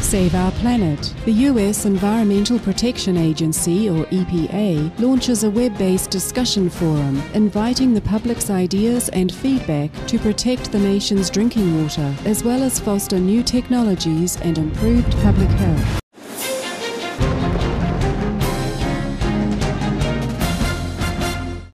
Save Our Planet. The US Environmental Protection Agency, or EPA, launches a web-based discussion forum inviting the public's ideas and feedback to protect the nation's drinking water, as well as foster new technologies and improved public health.